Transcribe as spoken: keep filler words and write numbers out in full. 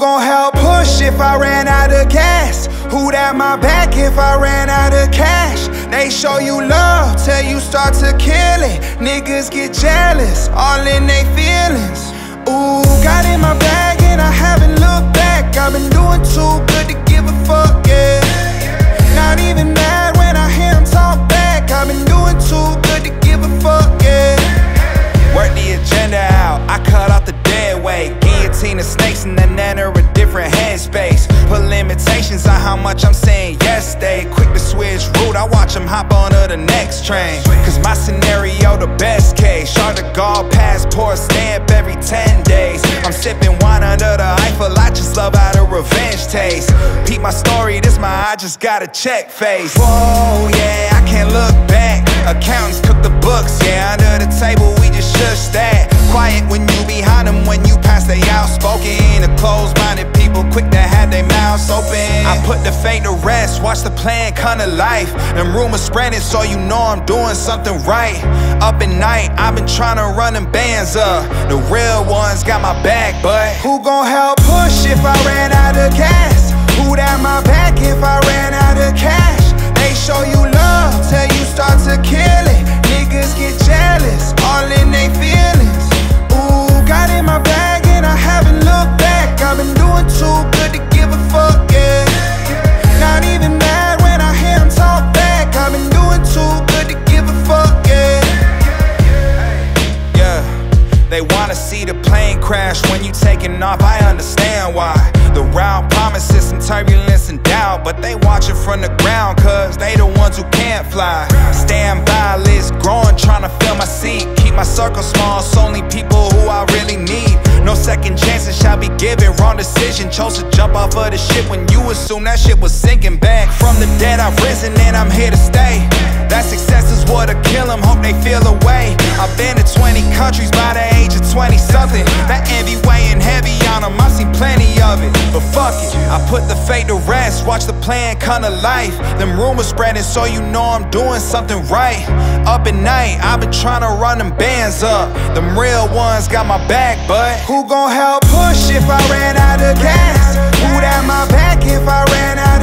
gon' help push if I ran out of gas? Who'd at my back if I ran out of cash? They show you love till you start to kill it. Niggas get jealous, all in they feelings. Ooh, got in my bag and I haven't looked back. I've been doing too good to give a fuck, yeah. Not even mad when I hear him talk back. I've been doing too good to give a fuck, yeah. Work the agenda out, I cut off the dead weight. Guillotine the snakes and then enter a different headspace. Put limitations on how much I'm saying yes, stay quick to switch route, I watch them hop onto the next train. Cause my scenario the best case. Charge a guard passport stamp every ten days. I'm sipping wine under the Eiffel, I just love how the revenge tastes. Peep my story, this my I just got a check face. Whoa, yeah, I can't look back. Accountants cook the books, yeah, under the table we just shush that. Quiet when you behind them, when you pass they outspoken. The closed-minded people quick to have their mouths open. I put the fate to rest, watch the plan come to life. Them rumors spreading so you know I'm doing something right. Up at night, I've been trying to run them bands up. The real ones got my back, but who gon' help push if I ran out of gas? Who'd at my back if I ran out of cash? They show you love till you start to kill it. Niggas get jealous, all in they feelings. Ooh, got in my bag and I haven't looked back. I've been doing too good to give a fuck, yeah. Not even mad when I hear him talk back. I've been doing too good to give a fuck, yeah. Yeah, they wanna see the plane crash when you taking off, I understand why. The route promises some turbulence and doubt, but they watching from the ground cause they the ones who can't fly. Stand by, list growing, trying to fill my seat. Keep my circle small, it's only people who I really need. No second chances shall be given, wrong decision. Chose to jump off of the ship when you assume that shit was sinking. Back from the dead I've risen and I'm here to stay. That success is what'll kill them, hope they feel away. I've been to twenty countries by the age of twenty something. That envy weighing heavy on them, I've seen plenty of it. But fuck it, I put the fate to rest, watch the plan come to life. Them rumors spreading so you know I'm doing something right. Up at night, I've been trying to run them bands up. Them real ones got my back, but who gon' help push if I ran out of gas? Who'd at my back if I ran out of